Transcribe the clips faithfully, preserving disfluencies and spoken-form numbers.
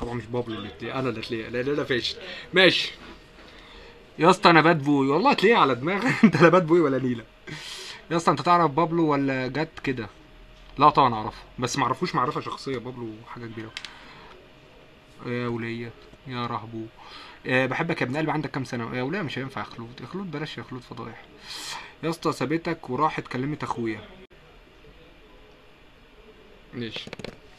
طبعا مش بابلو اللي تلاقيه، انا اللي تلاقيه، لان انا فاشل. ماشي يا اسطى، انا باد بوي والله تلاقيه على دماغك. انت لا باد بوي ولا نيله يا اسطى. انت تعرف بابلو ولا جت كده؟ لا طبعا اعرفه، بس ما اعرفوش معرفه شخصيه. بابلو حاجه كبيره. يا وليه يا رهبو. أه بحبك يا ابن قلبي. عندك كام سنه يا وليه؟ مش هينفع يا خلود، يا خلود بلاش يا خلود فضايح. يا اسطى سابتك وراحت كلمت اخويا. ماشي.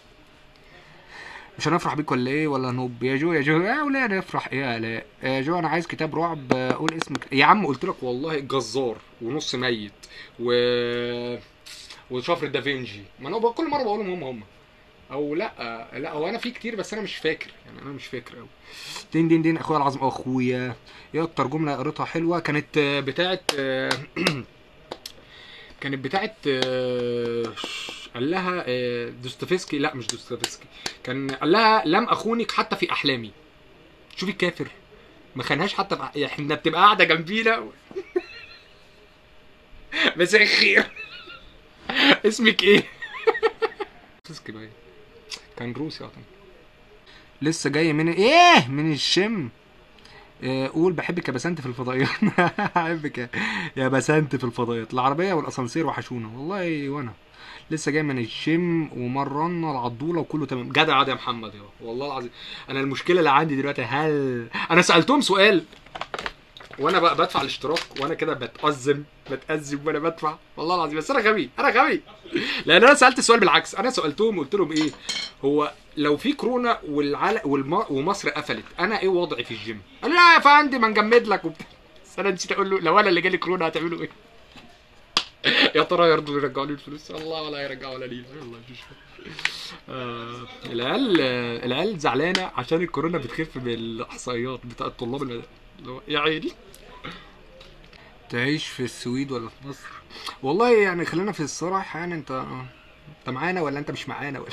مش هنفرح بيك ولا ايه ولا نوب يا جو؟ يا جو يا وليه نفرح ايه يا لا يا جو؟ انا عايز كتاب رعب. قول اسمك يا عم. قلت لك والله جزار ونص ميت و وشفر دافنجي. ما انا كل مره بقولهم هم هم او لا لا هو انا في كتير بس انا مش فاكر يعني، انا مش فاكر قوي. دين دين دين اخويا العظيم. اخويا يا اكتر جمله قريتها حلوه كانت بتاعه كانت بتاعه قال لها دوستويفسكي. لا مش دوستويفسكي، كان قال لها لم اخونك حتى في احلامي. شوفي الكافر ما خانهاش حتى في... احنا بتبقى قاعده جنبينا. مساء الخير. اسمك ايه؟ دوستويفسكي باين كان روسي اعتقد. لسه جاي من ايه من الشم. قول بحبك يا بسنت في الفضائيات. بحبك يا بسنت في الفضائيات. العربيه والاسانسير وحشونا والله. وانا لسه جاي من الجيم ومرنا العضوله وكله تمام. جدع عادي يا محمد يا والله العظيم. انا المشكله اللي عندي دلوقتي، هل انا سالتهم سؤال وانا بقى بدفع الاشتراك وانا كده بتأزم بتأزم وانا بدفع والله العظيم، بس انا غبي انا غبي. لان انا سالت السؤال بالعكس. انا سالتهم قلت لهم ايه هو لو في كورونا والعالم والم... ومصر قفلت انا ايه وضعي في الجيم؟ قال لا يا فندم ما نجمد لك وبتاع. بس انا نسيت اقول له لو انا اللي جالي كورونا هتعملوا ايه؟ يا ترى يرضوا يرجعوا لي الفلوس؟ الله ولا يرجعوا ولا لي والله مش آه العيال العيال زعلانه عشان الكورونا بتخف بالاحصائيات بتاع الطلاب اللي هو يا عيني. تعيش في السويد ولا في مصر؟ والله يعني خلينا في الصراحه يعني. انت انت معانا ولا انت مش معانا ولا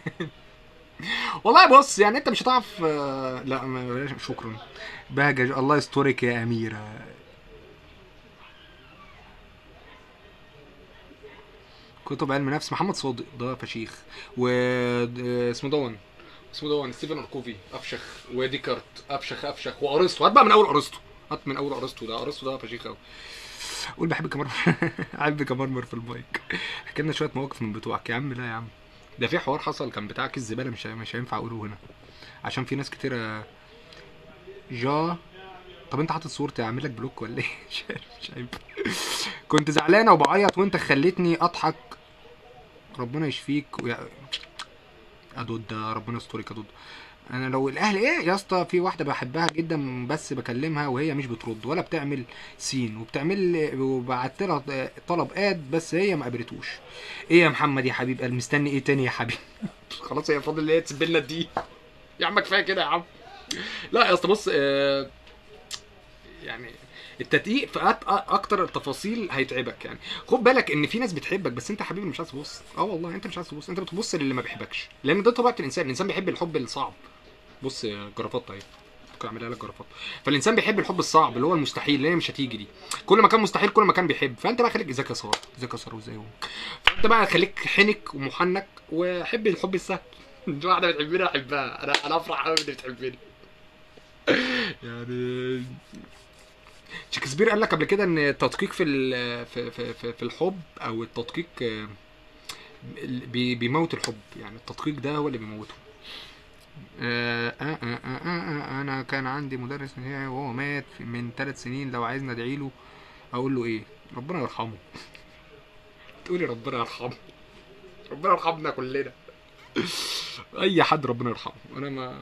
والله بص يعني انت مش هتعرف. لا شكرا بهجج. الله يسترك يا اميره. كتب علم نفس محمد صادق ده فشيخ. و اسمه دون اسمه دون ستيفن اركوفي افشخ. وديكارت افشخ افشخ. وارسطو. هات بقى من اول ارسطو. هات من اول ارسطو. ده ارسطو ده فشيخ قوي. قول بحبك يا مرمر. بحبك يا مرمر في المايك. احكي لنا شويه مواقف من بتوعك يا عم. لا يا عم ده في حوار حصل كان بتاع كيس الزباله مش مش هينفع اقوله هنا عشان في ناس كتير. جا طب انت حاطط صورتي اعمل لك بلوك ولا ايه؟ مش عارف مش عارف. كنت زعلانه وبعيط وانت خليتني اضحك. ربنا يشفيك ويا ادود. ده ربنا يسترك يا دود. انا لو الاهل ايه يا اسطى، في واحده بحبها جدا بس بكلمها وهي مش بترد ولا بتعمل سين وبتعمل وبعت لها طلب اد بس هي ما قابلتوش. ايه يا محمد يا حبيب قال مستني ايه تاني يا حبيبي؟ خلاص هي فاضل ايه تسيب لنا دي يا عم كفايه كده يا عم. لا يا اسطى بص آه يعني التدقيق في اكتر التفاصيل هيتعبك يعني. خد بالك ان في ناس بتحبك بس انت حبيبي مش عايز تبص. اه والله انت مش عايز تبص. انت بتبص للي ما بيحبكش لان ده طبيعه الانسان. الانسان بيحب الحب الصعب. بص جرافات اهي ممكن اعملها لك جرافات. فالانسان بيحب الحب الصعب اللي هو المستحيل اللي هي مش هتيجي دي. كل ما كان مستحيل كل ما كان بيحب. فانت بقى خليك ازيك يا ساره ازيك يا ساره وازاي. فانت بقى خليك حنك ومحنك وحب الحب السهل. دي واحده بتحبني احبها. انا انا افرح قوي انك بتحبني. يعني شكسبير قال لك قبل كده ان التدقيق في في في في الحب او التدقيق بيموت الحب. يعني التدقيق ده هو اللي بيموته. آآ آآ آآ آآ انا كان عندي مدرس بتاعي وهو مات من ثلاث سنين. لو عايزني ادعي له اقول له ايه؟ ربنا يرحمه. تقولي ربنا يرحمه؟ ربنا يرحمنا كلنا. اي حد ربنا يرحمه. انا ما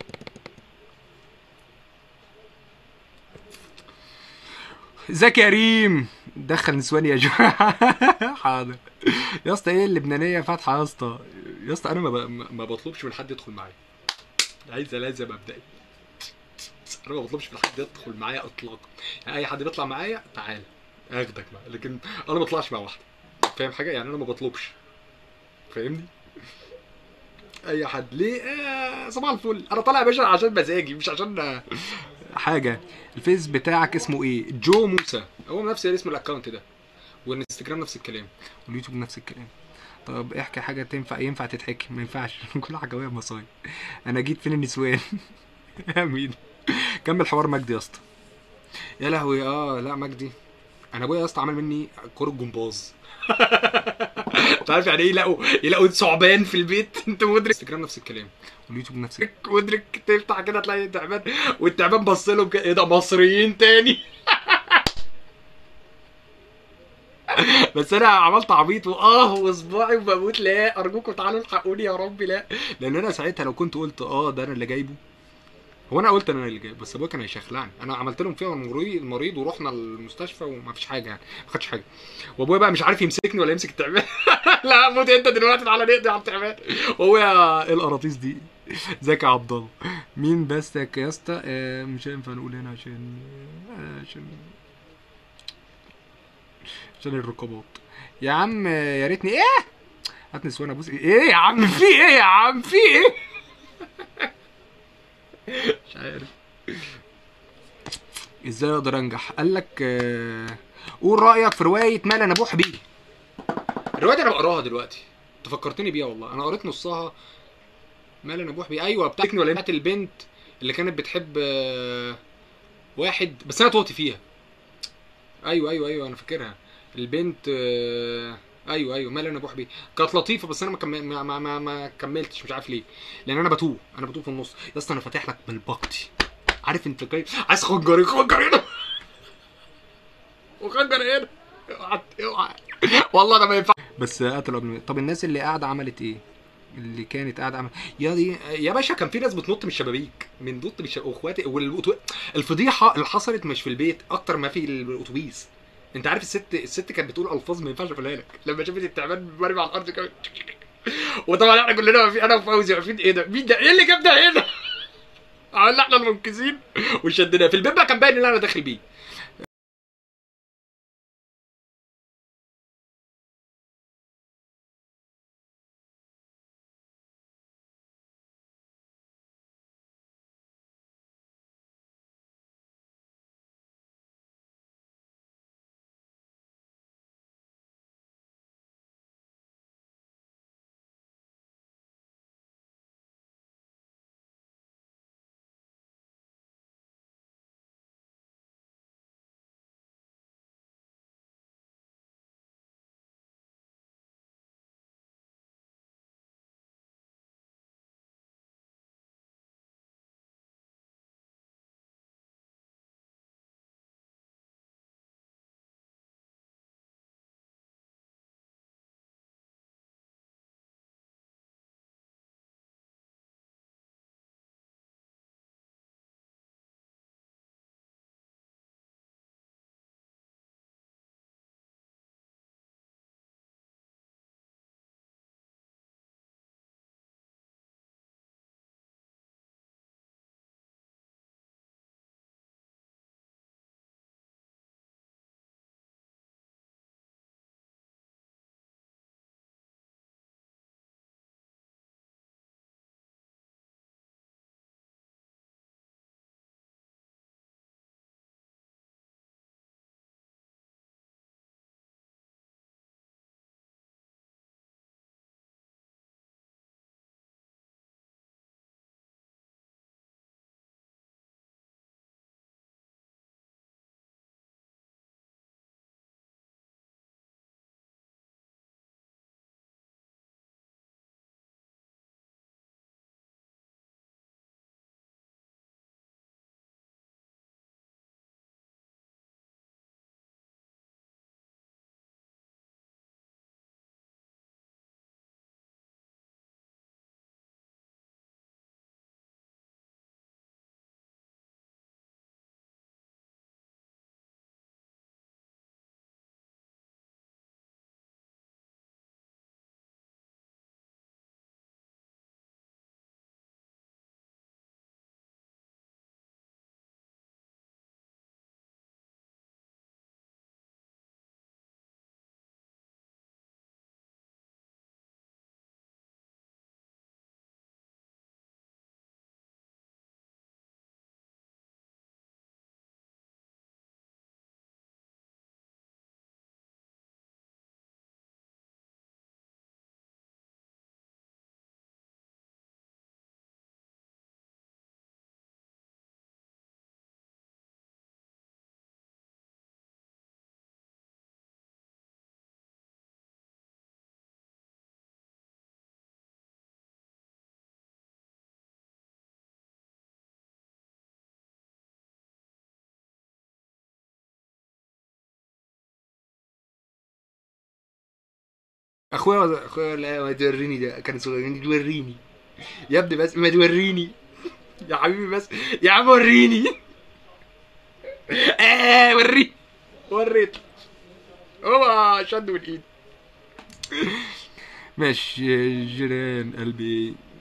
ازيك يا ريم؟ دخل نسوان يا جماعه. حاضر يا اسطى. ايه اللبنانيه فاتحه يا اسطى؟ يا اسطى انا ما, ب... ما بطلبش من حد يدخل معايا. عايز لازم مبدئي. انا ما بطلبش من حد يدخل معايا اطلاقا. يعني اي حد بيطلع معايا تعال اخدك معايا لكن انا ما بطلعش مع واحده. فاهم حاجه؟ يعني انا ما بطلبش. فاهمني؟ اي حد ليه آه صباح الفل. انا طالع يا باشا عشان مزاجي مش عشان حاجه. الفيس بتاعك اسمه ايه؟ جو موسى. هو نفس اسم الاكونت ده. والانستجرام نفس الكلام واليوتيوب نفس الكلام. طب احكي حاجه تنفع، ينفع تتحكي، ما ينفعش. كل حاجه وهي مصايب. انا جيت فين النسوان. يا مين. كمل حوار مجدي يا اسطى. يا لهوي، اه لا مجدي. انا ابويا يا اسطى عمل مني كرة جمباز. انت عارف يعني ايه يلاقوا يلاقوا ثعبان في البيت؟ انت مدرك؟ انستجرام نفس الكلام، واليوتيوب نفس الكلام. مدرك تفتح كده تلاقي تعبان، والتعبان بص لهم كده، ايه ده مصريين تاني؟ بس انا عملت عبيط واه وصباعي وبموت، لا ارجوكم تعالوا الحقوني يا ربي لا. لان انا ساعتها لو كنت قلت اه ده انا اللي جايبه، هو انا قلت انا اللي جايبه، بس ابويا كان هيشخلعني. انا عملت لهم فيها المريض المريض ورحنا المستشفى وما فيش حاجه يعني، ما خدش حاجه. وابويا بقى مش عارف يمسكني ولا يمسك التعبان. لا موت انت دلوقتي، تعالى نقضي على التعبان. وهو يا ايه القراطيس دي. ازيك يا عبد الله. مين بسك يا اسطى؟ آه مش هينفع نقول هنا عشان آه عشان عشان الرقابات. يا عم آه، يا ريتني ايه. هات نسوان ابوس ايه يا عم، في ايه يا عم، في ايه. مش عارف ازاي اقدر انجح. قال لك آه، قول رايك في روايه ما لا نبوح بيه. الروايه دي انا بقراها دلوقتي، انت فكرتني بيها والله، انا قريت نصها. ما لا نبوح بيه، ايوه بتاعتني ولا بتاعت البنت اللي كانت بتحب آه، واحد بس انا توتي فيها. ايوه ايوه ايوه انا فاكرها. البنت آه، ايوه ايوه ما لا نبوح بيه. كانت لطيفه بس انا ما, كم... ما, ما, ما, ما كملتش، مش عارف ليه. لان انا بتوه، انا بتوه في النص يا اسطى. انا فاتح لك بالبقتي، عارف انت جاي عايز خنجري خنجري هنا وخنجر هنا. اوعى اوعى. والله انا ما ينفع. بس قتلوا قبل ما- طب الناس اللي قاعده عملت ايه؟ اللي كانت قاعده عملت يا دي يا باشا. كان في ناس بتنط من الشبابيك، من نط من الشبابيك واخواتي والأتو... الفضيحه اللي حصلت مش في البيت اكتر ما في الاتوبيس. انت عارف الست الست كانت بتقول الفاظ ما ينفعش اقولها لك لما شافت التعبان مرمي على الارض كده. وطبعا احنا كلنا واقفين، انا وفوزي واقفين، ايه ده مين ده، ايه اللي جاب ده هنا. عملنا احنا المنقذين وشدناه في البيت بقى، كان باين ان انا داخل بيه. اخويا اخويا لا ما توريني، ده كان صغيرين، توريني يا ابني بس ما توريني يا حبيبي بس، يا عم وريني. اه وريني، وريت، هو شد من ايدي. ماشي جيران قلبي.